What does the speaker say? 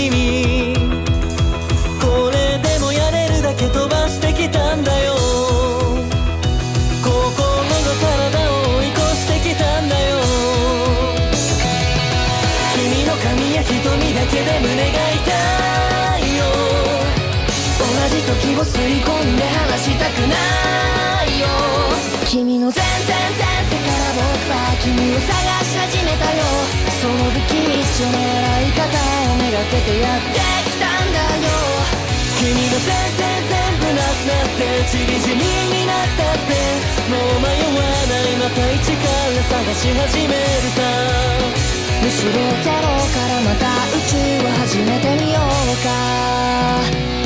君、これでもやれるだけ飛ばしてきたんだよ。心が体を追い越してきたんだよ。君の髪や瞳だけで胸が痛いよ。同じ時を吸い込んで離したくないよ。君の全然前世から僕は君を探し始めたよ。その不吉祥な笑い方をめがけてやってきたんだよ。君の全部なくなって散り散りになったって、もう迷わない、また一から探し始めるさ。むしろゼロからまた宇宙を